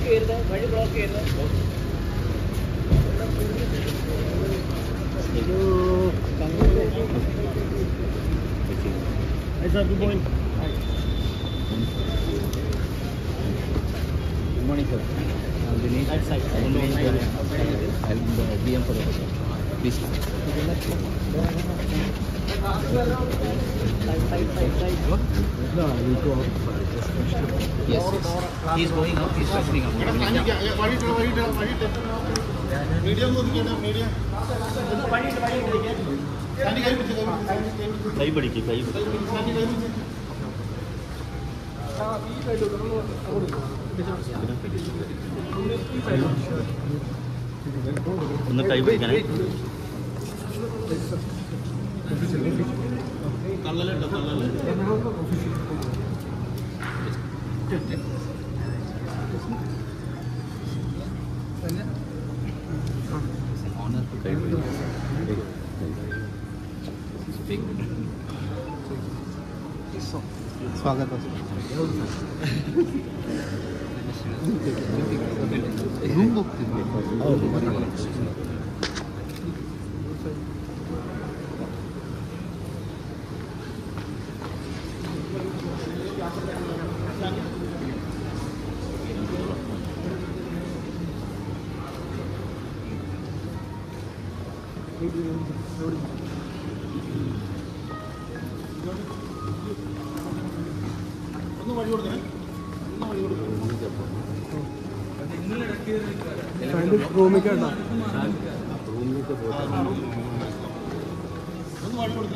Hi sir, good morning. Good morning, sir. Right side. I'll DM for the person. Please. Side. No, you go outside. Yes. He's going up. He's opening up. ഒന്ന് കൈ പിടിക്കണേ. സ്വാഗതം. Room ಹೋಗ್ತಿದ್ವಿ. ഒന്ന് വഴി കൊടുക്കണേ. റൂമിലേക്ക് ഒന്ന് വഴി കൊടുക്കണേ.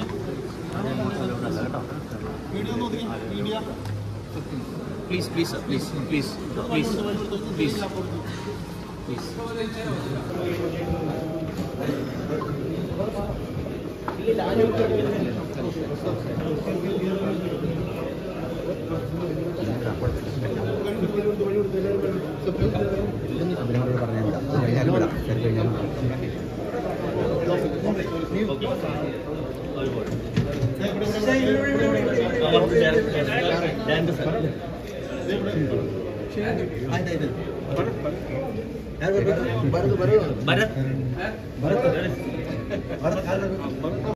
വീഡിയോ ഒന്ന് ഒതുങ്ങി. Media Please, please, sir. Please, please, please, please, please. Bharat